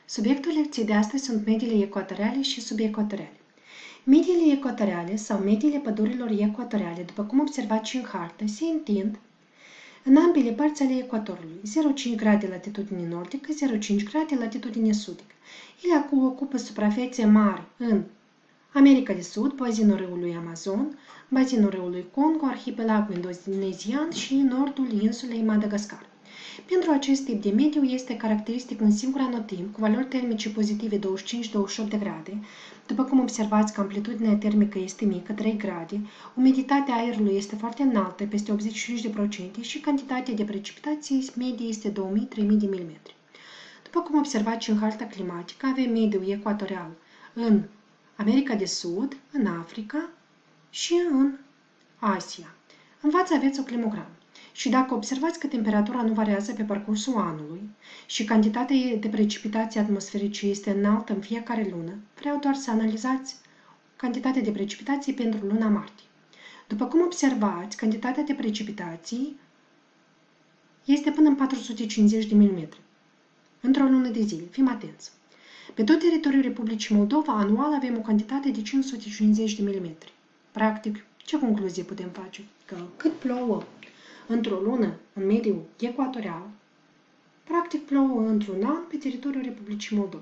Subiectul lecției de astăzi sunt mediile ecuatoriale și subecuatoriale. Mediile ecuatoriale sau mediile pădurilor ecuatoriale, după cum observați și în hartă, se întind în ambele părți ale ecuatorului, 0,5 grade latitudine nordică, 0,5 grade latitudine sudică. Ele ocupă suprafețe mari în America de Sud, bazinul râului Amazon, bazinul râului Congo, arhipelagul indonezian și nordul insulei Madagascar. Pentru acest tip de mediu este caracteristic un singur anotimp cu valori termice pozitive 25-28 de grade, după cum observați că amplitudinea termică este mică, 3 grade, umiditatea aerului este foarte înaltă, peste 85% și cantitatea de precipitații medie este 2000-3000 de mm. După cum observați și în harta climatică, avem mediul ecuatorial în America de Sud, în Africa și în Asia. În față aveți o climogramă. Și dacă observați că temperatura nu variază pe parcursul anului și cantitatea de precipitații atmosferice este înaltă în fiecare lună, vreau doar să analizați cantitatea de precipitații pentru luna martie. După cum observați, cantitatea de precipitații este până în 450 de mm într-o lună de zile. Fim atenți! Pe tot teritoriul Republicii Moldova, anual avem o cantitate de 550 de mm. Practic, ce concluzie putem face? Că cât plouă într-o lună în mediul ecuatorial, practic plouă într-un an pe teritoriul Republicii Moldova.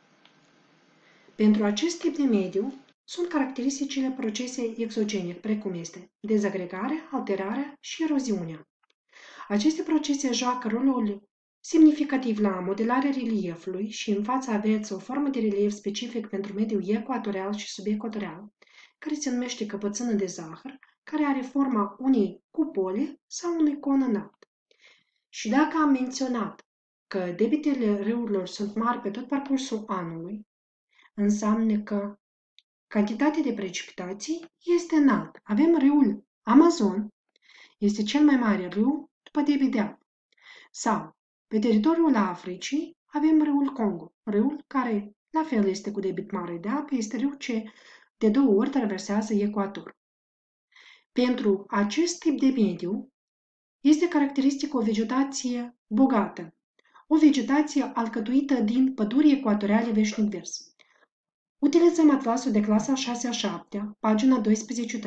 Pentru acest tip de mediu sunt caracteristicile procese exogene, precum este dezagregarea, alterarea și eroziunea. Aceste procese joacă rolul semnificativ la modelarea reliefului și în față aveți o formă de relief specific pentru mediul ecuatorial și subecuatorial, care se numește căpățână de zahăr, care are forma unei cupole sau unui con înalt. Și dacă am menționat că debitele râurilor sunt mari pe tot parcursul anului, înseamnă că cantitatea de precipitații este înaltă. Avem râul Amazon, este cel mai mare râu după debit de apă. Sau, pe teritoriul Africii, avem râul Congo, râul care la fel este cu debit mare de apă, este râul ce de 2 ori traversează ecuatorul. Pentru acest tip de mediu este caracteristică o vegetație bogată, o vegetație alcătuită din păduri ecuatoriale veșnic vers. Utilizăm atlasul de clasa 6-a, pagina 12-13.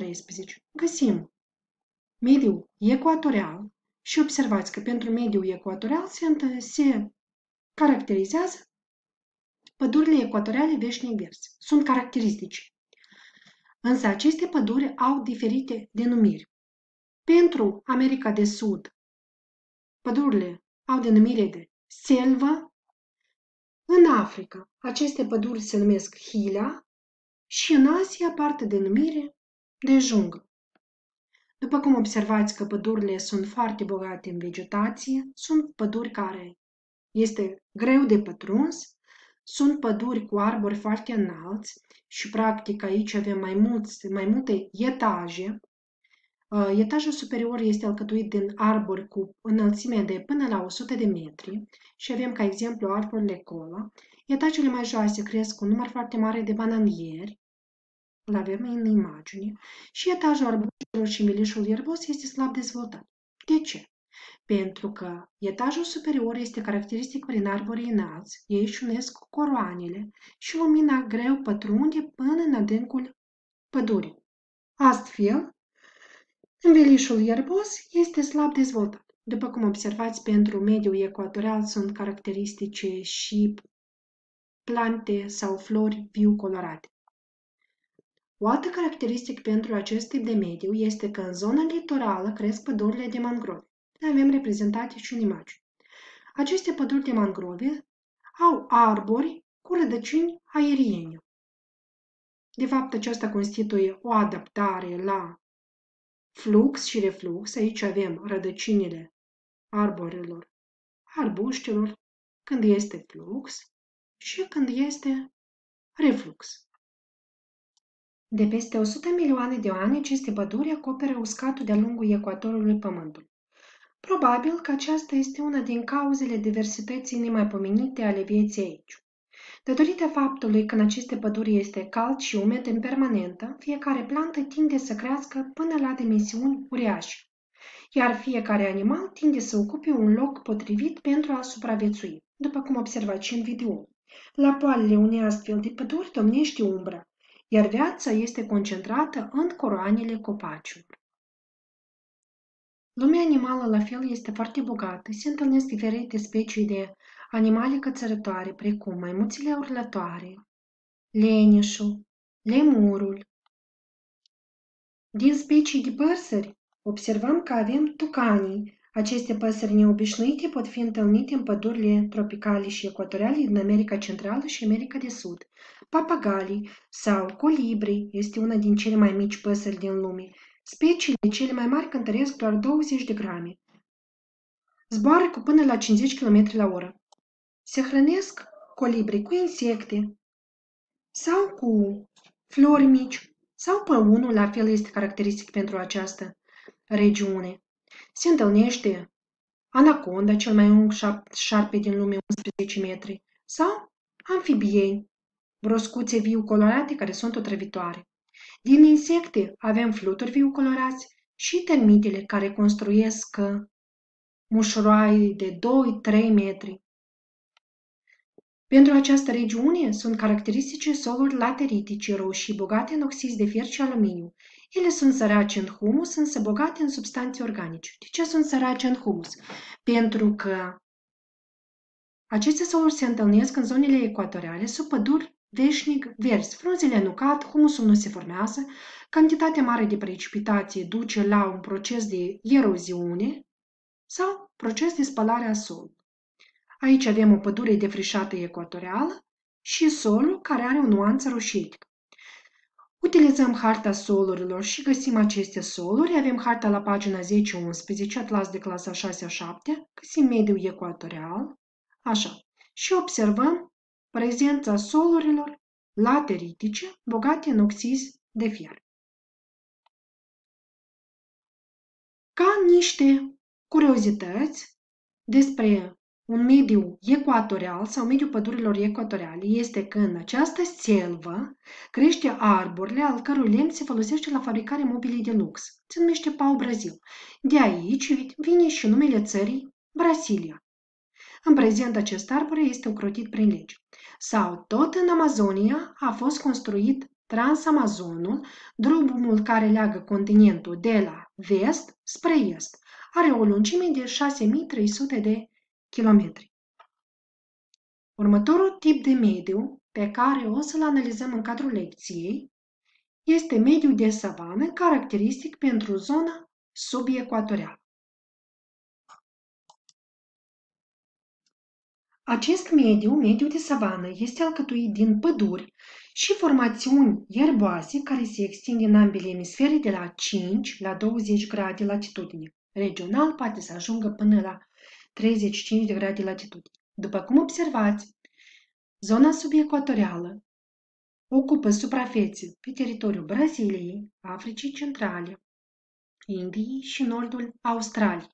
Găsim mediul ecuatorial și observați că pentru mediul ecuatorial se caracterizează pădurile ecuatoriale veșnic vers. Sunt caracteristici. Însă aceste păduri au diferite denumiri. Pentru America de Sud, pădurile au denumire de selvă. În Africa, aceste păduri se numesc hila și în Asia poartă denumire de junglă. După cum observați că pădurile sunt foarte bogate în vegetație, sunt păduri care este greu de pătruns, sunt păduri cu arbori foarte înalți și practic aici avem mai multe etaje. Etajul superior este alcătuit din arbori cu înălțime de până la 100 de metri și avem ca exemplu arborile cola. Etajele mai joase cresc cu un număr foarte mare de bananieri, îl avem în imagine, și etajul arbuștilor și milișul ierbos este slab dezvoltat. De ce? Pentru că etajul superior este caracteristic prin arborii înalți, ei își unesc coroanele și lumina greu pătrunde până în adâncul pădurii. Astfel, învelișul ierbos este slab dezvoltat. După cum observați, pentru mediul ecuatorial sunt caracteristice și plante sau flori viu colorate. O altă caracteristică pentru acest tip de mediu este că în zona litorală cresc pădurile de mangrove. Le avem reprezentate și în imagine. Aceste păduri de mangrove au arbori cu rădăcini aeriene. De fapt, aceasta constituie o adaptare la flux și reflux. Aici avem rădăcinile arborilor, arbuștilor, când este flux și când este reflux. De peste 100 milioane de ani, aceste păduri acoperă uscatul de-a lungul ecuatorului Pământului. Probabil că aceasta este una din cauzele diversității nemaipomenite ale vieții aici. Datorită faptului că în aceste păduri este cald și umed în permanentă, fiecare plantă tinde să crească până la dimensiuni uriașe, iar fiecare animal tinde să ocupe un loc potrivit pentru a supraviețui, după cum observați și în video. La poalele unei astfel de păduri domnește umbra, iar viața este concentrată în coroanele copacilor. Lumea animală la fel este foarte bogată, se întâlnesc diferite specii de animale cățărătoare, precum maimuțele urlătoare, lenișul, lemurul. Din specii de păsări, observăm că avem tucanii. Aceste păsări neobișnuite pot fi întâlnite în pădurile tropicale și ecuatoriale din America Centrală și America de Sud. Papagalii sau colibrii este una din cele mai mici păsări din lume. Speciile cele mai mari cântăresc doar 20 de grame. Zboară cu până la 50 km la oră. Se hrănesc colibrii cu insecte sau cu flori mici sau păunul, la fel este caracteristic pentru această regiune. Se întâlnește anaconda, cel mai lung șarpe din lume, 11 metri, sau amfibieni, broscuțe viu colorate care sunt otrăvitoare. Din insecte avem fluturi viu colorați și termitele care construiesc mușuroi de 2-3 metri. Pentru această regiune sunt caracteristice soluri lateritice roșii bogate în oxizi de fier și aluminiu. Ele sunt sărace în humus, însă bogate în substanțe organice. De ce sunt sărace în humus? Pentru că aceste soluri se întâlnesc în zonele ecuatoriale sub păduri veșnic verzi. Frunzele nucat, humusul nu se formează, cantitatea mare de precipitație duce la un proces de eroziune sau proces de spălare a solului. Aici avem o pădure defrișată ecuatorială și solul care are o nuanță roșietică. Utilizăm harta solurilor și găsim aceste soluri. Avem harta la pagina 10-11, atlas de clasa 6-7, găsim mediul ecuatorial, așa, și observăm prezența solurilor lateritice bogate în oxizi de fier. Ca niște curiozități despre un mediu ecuatorial sau mediul pădurilor ecuatoriale este că în această selvă crește arborile al cărui lemn se folosește la fabricarea mobilei de lux. Se numește Pau Brazil. De aici vine și numele țării Brasilia. În prezent acest arbore este ocrotit prin lege. Sau tot în Amazonia a fost construit Transamazonul, drumul care leagă continentul de la vest spre est. Are o lungime de 6300 de kilometri. Următorul tip de mediu pe care o să-l analizăm în cadrul lecției este mediul de savană, caracteristic pentru zona subecuatorială. Acest mediu de savană, este alcătuit din păduri și formațiuni ierboase care se extind în ambele emisfere de la 5 la 20 grade latitudine. Regional poate să ajungă până la 35 de grade latitudine. După cum observați, zona subecuatorială ocupă suprafețe pe teritoriul Braziliei, Africii Centrale, Indiei și nordul Australiei.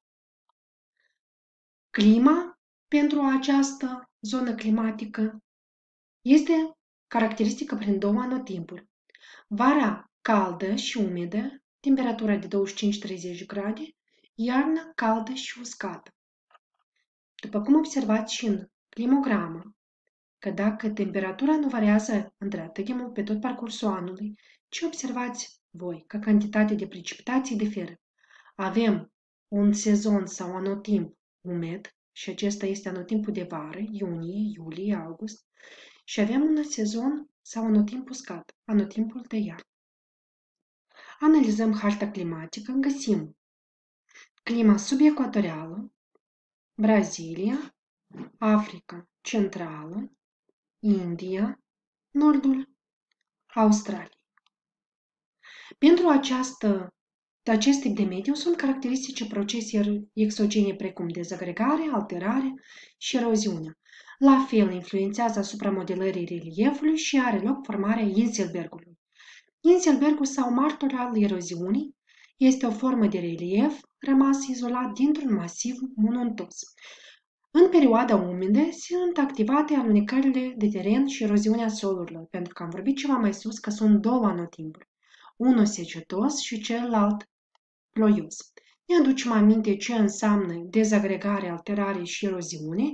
Clima pentru această zonă climatică este caracteristică prin două anotimpuri. Vara caldă și umedă, temperatura de 25-30 grade, iarna caldă și uscată. După cum observați și în climogramă, că dacă temperatura nu variază atât de mult pe tot parcursul anului, ci observați voi că cantitatea de precipitații diferă. Avem un sezon sau anotimp umed, și acesta este anotimpul de vară, iunie, iulie, august, și avem un sezon sau anotimp uscat, anotimpul de iarnă. Analizăm harta climatică, găsim clima subecuatorială, Brazilia, Africa Centrală, India, nordul Australiei. Pentru acest tip de mediu sunt caracteristice procese exogene precum dezagregare, alterare și eroziunea. La fel influențează asupra modelării reliefului și are loc formarea Inselbergului. Inselbergul sau martor al eroziunii este o formă de relief rămas izolat dintr-un masiv muntos. În perioada umedă sunt activate alunecările de teren și eroziunea solurilor, pentru că am vorbit ceva mai sus că sunt două anotimpuri, unul secetos și celălalt ploios. Ne aducem aminte ce înseamnă dezagregare, alterare și eroziune.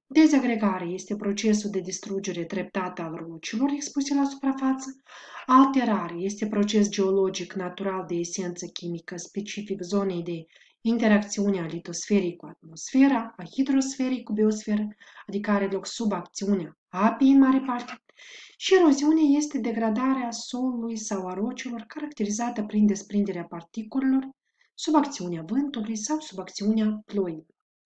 Dezagregare este procesul de distrugere treptată al rocilor expuse la suprafață. Alterare este proces geologic natural de esență chimică specific zonei de interacțiune a litosferei cu atmosfera, a hidrosferei cu biosferă, adică are loc sub acțiunea apei în mare parte. Și eroziunea este degradarea solului sau a rocilor caracterizată prin desprinderea particulelor sub acțiunea vântului sau sub acțiunea ploii.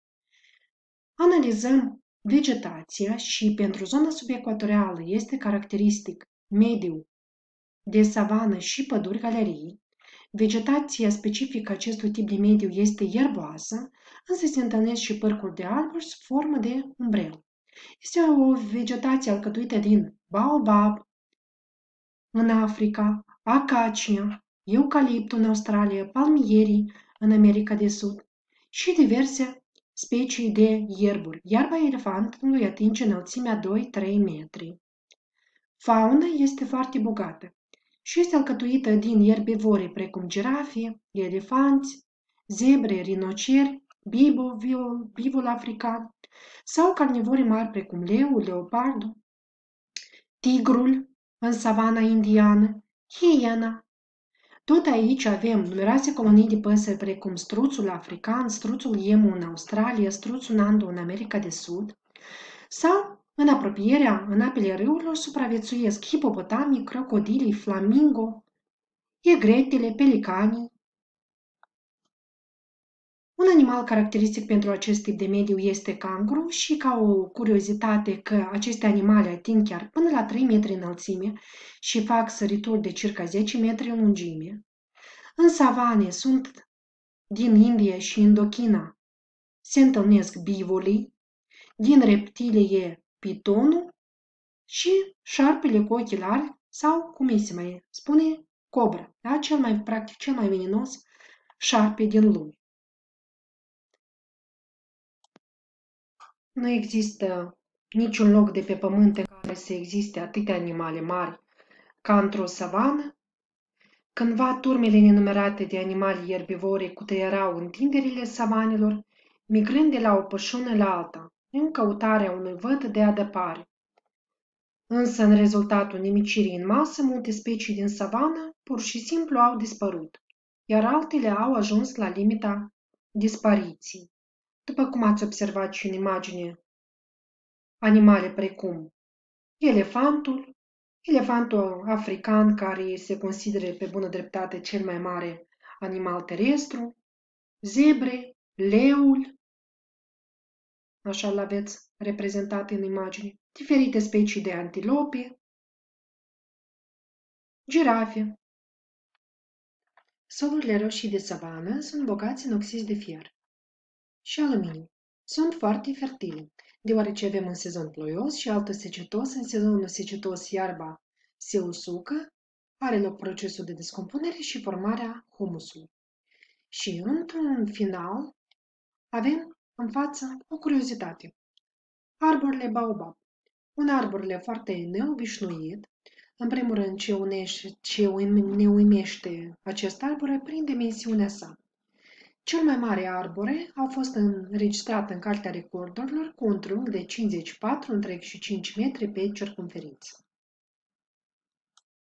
Analizăm vegetația și pentru zona subecuatorială este caracteristic mediul de savană și păduri galerii. Vegetația specifică acestui tip de mediu este ierboasă, însă se întâlnesc și părcuri de alburi sub formă de umbrelă. Este o vegetație alcătuită din baobab în Africa, acacia, eucaliptul în Australia, palmierii în America de Sud și diverse specii de ierburi. Iarba elefantului atinge înălțimea 2-3 metri. Fauna este foarte bogată și este alcătuită din ierbivori precum girafe, elefanți, zebre, rinoceri, bivol african sau carnivori mari precum leul, leopardul, tigrul în savana indiană, hiena. Tot aici avem numeroase colonii de păsări precum struțul african, struțul emu în Australia, struțul nandu în America de Sud, sau în apropierea, în apele râurilor, supraviețuiesc hipopotamii, crocodilii, flamingo, egretele, pelicanii. Un animal caracteristic pentru acest tip de mediu este canguru și ca o curiozitate că aceste animale ating chiar până la 3 metri înălțime și fac sărituri de circa 10 metri în lungime. În savane sunt din India și Indochina se întâlnesc bivolii, din reptile e pitonul și șarpele cu ochelari sau, cum se mai spune, cobra, da? Cel mai venenos șarpe din lume. Nu există niciun loc de pe pământ în care să existe atâtea animale mari ca într-o savană. Cândva turmele nenumerate de animale ierbivore cutăierau întinderile savanelor, migrând de la o pășună la alta, în căutarea unui văd de adăpare. Însă, în rezultatul nimicirii în masă, multe specii din savană pur și simplu au dispărut, iar altele au ajuns la limita dispariției. După cum ați observat și în imagine, animale precum elefantul african, care se consideră pe bună dreptate cel mai mare animal terestru, zebre, leul, așa l-aveți reprezentat în imagine, diferite specii de antilope, girafe. Solurile roșii de savană sunt bogați în oxid de fier și aluminiu. Sunt foarte fertile, deoarece avem un sezon ploios și altul secetos. În sezonul secetos iarba se usucă, are loc procesul de descompunere și formarea humusului. Și într-un final avem în față o curiozitate. Arborele baobab. Un arbore foarte neobișnuit. În primul rând, ce ne uimește acest arbore prin dimensiunea sa. Cel mai mare arbore a fost înregistrat în Cartea Recordurilor cu un trunchi de 54,5 metri pe circumferință.